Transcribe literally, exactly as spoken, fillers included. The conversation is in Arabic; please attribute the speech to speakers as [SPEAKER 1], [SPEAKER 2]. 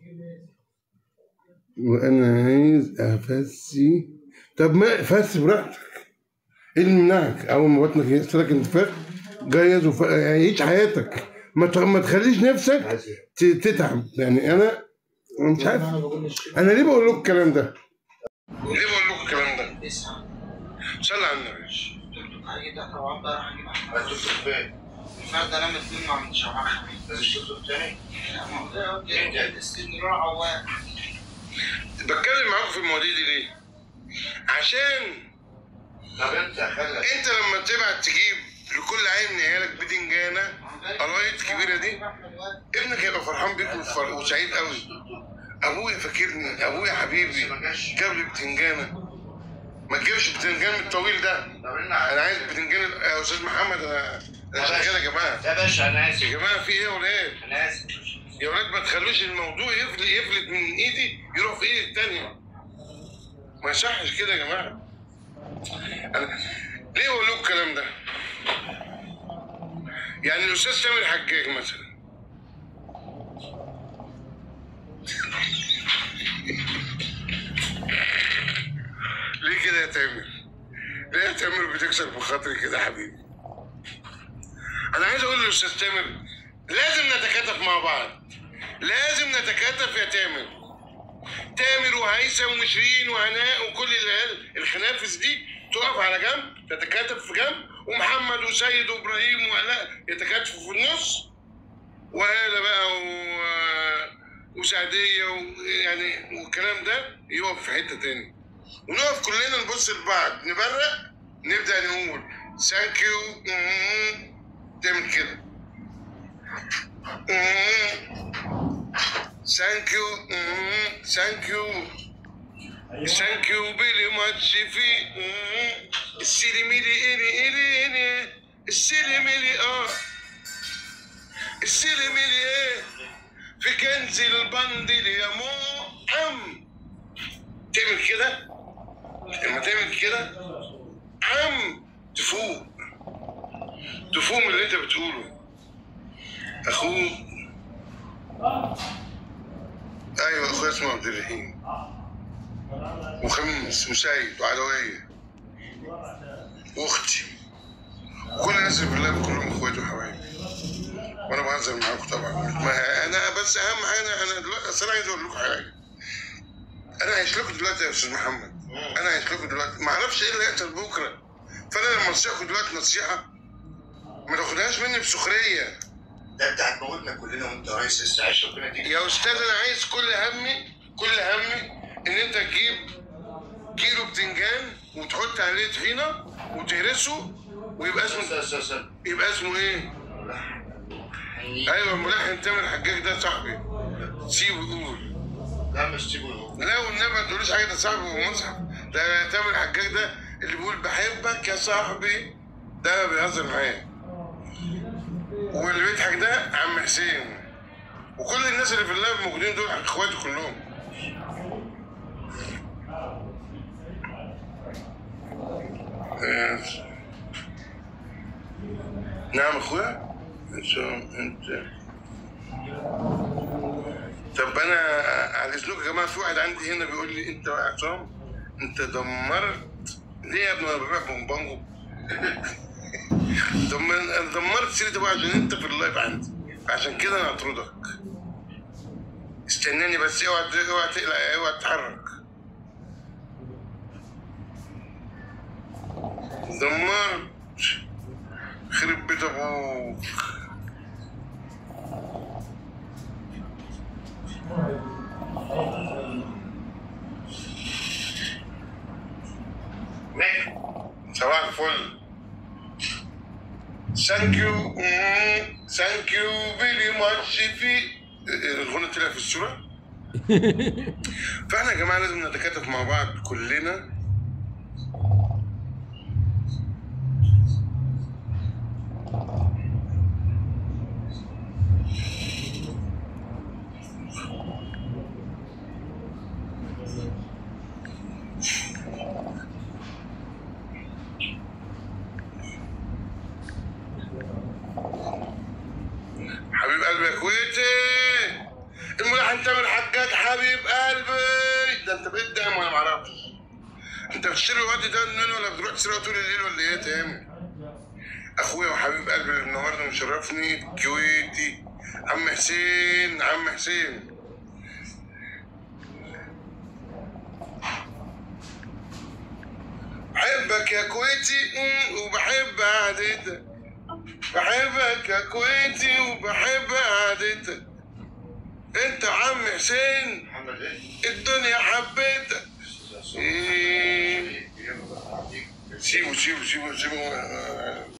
[SPEAKER 1] وانا عايز افسي. طب ما فسي براحتك، ايه اللي يمنعك؟ اول ما بطنك يحصلك انتفاخ جهز وف... عيش حياتك، ما ت... ما تخليش نفسك ت... تتعب. يعني انا مش عارف انا ليه بقول لكم الكلام ده؟ ليه بقول لكم الكلام ده؟ صلي على النبي.
[SPEAKER 2] هجيب ده طبعا بقى هجيب احمد. هتشوف فين؟ الفرد انا متنين عند شعبان خميس. لازم تشوف تاني؟ لا ما هو ده السن راح عوام.
[SPEAKER 1] بتكلم معاكم في المواضيع دي ليه؟ عشان
[SPEAKER 2] طب انت خلك
[SPEAKER 1] انت لما تبعت تجيب لكل عيل من عيالك بدنجانه قرايط كبيره دي، ابنك هيبقى فرحان بيك وسعيد قوي. ابويا فاكرني، ابويا حبيبي جاب لي بتنجانه. ما تجيبش بتنجان الطويل ده، انا عايز بتنجان يا استاذ محمد. انا انا شغال يا جماعه.
[SPEAKER 2] يا باشا انا اسف
[SPEAKER 1] يا جماعه، في ايه يا ولاد؟
[SPEAKER 2] انا اسف
[SPEAKER 1] يا ولاد ما تخلوش الموضوع يفلت يفلت من ايدي يروح في ايدي الثانيه. ما يصحش كده يا جماعه. انا ليه بقول لكم الكلام ده؟ يعني الاستاذ تامر حجاج مثلا ليه كده يا تامر؟ ليه يا تامر بتكسر بخاطري كده يا حبيبي؟ انا عايز اقول للاستاذ تامر لازم نتكاتف مع بعض، لازم نتكاتف يا تامر. تامر وهيثم وشيرين وهناء وكل العيال الخنافس دي تقف على جنب، تتكاتف في جنب، ومحمد وسيد وابراهيم وعلاء يتكاتفوا في النص، وهاله بقى و... وسعديه و... يعني والكلام ده يقف في حته تاني، ونقف كلنا نبص لبعض نبرق، نبدا نقول ثانك يو. تعمل كده ثانك يو ثانك يو ثانك يو فيري ماتش في السيري ميلي إلي إلي إلي السيري ميلي اه السيري ميلي ايه في كنز البندل يا مو عم. تعمل كده، لما تعمل كده عم تفوق تفوق من اللي انت بتقوله. اخوك ايوه اخويا اسمه عبد الرحيم وخميس وسيد وعلوية واختي وكل الناس اللي في اللعبة كلهم اخواتي وحبايبي، وانا بهزر معاكم طبعا. ما انا بس اهم حاجه انا دلوقتي اصل انا عايز اقول لكم حاجه. انا هعيش لكم دلوقتي يا استاذ محمد، انا هعيش لكم دلوقتي، ما اعرفش ايه اللي هيحصل بكره. فانا لما انصحكم دلوقتي نصيحه ما تاخدهاش مني بسخريه.
[SPEAKER 2] ده انت هتموتنا كلنا وانت رئيس لسه عايش ربنا يديك.
[SPEAKER 1] يا استاذ انا عايز كل همي كل همي ان انت تجيب كيلو بتنجان وتحط عليه طحينه وتهرسه ويبقى اسمه يبقى اسمه ايه؟ ايوه الملحن تامر حجاج ده صاحبي. سيبه يقول.
[SPEAKER 2] لا مش سيبه يقول.
[SPEAKER 1] لا والنبي ما تقولوش حاجه، ده صاحبي ومصحف. ده تامر حجاج ده اللي بيقول بحبك يا صاحبي، ده بيهزر معايا. واللي بيضحك ده عم حسين، وكل الناس اللي في اللاب موجودين دول اخواتي كلهم. نعم اخويا انت. طب انا على اذنكم يا جماعه، في واحد عندي هنا بيقول لي انت يا عصام انت دمرت ليه يا ابني؟ انا ببيع بونبونجو. انا دمرت سيرتي بقى عشان انت في اللايف عندي، عشان كده انا هطردك. استناني بس، اوعى اوعى تقلق، اوعى تتحرك. دمرت خرب بيت ابوك. صباح الفل. ثانك يو ثانك يو فيري ماتش. في الغنى طلع في الصوره. فاحنا يا جماعه لازم نتكاتف مع بعض كلنا. حبيب قلبي يا كويتي الملحن تامر حجاج حبيب قلبي، ده انت بقيت دايم وانا معرفش. انت بتشتري الوقت ده منين ولا بتروح تسرقه طول الليل ولا ايه يا تامر؟ اخويا وحبيب قلبي اللي النهارده مشرفني الكويتي عم حسين. عم حسين بحبك يا كويتي وبحب قعدتك، بحبك يا كويتي وبحب قعدتك. انت عم حسين
[SPEAKER 2] محمد ايه؟
[SPEAKER 1] الدنيا حبيتك. ايه سيبه سيبه سيبه سيبه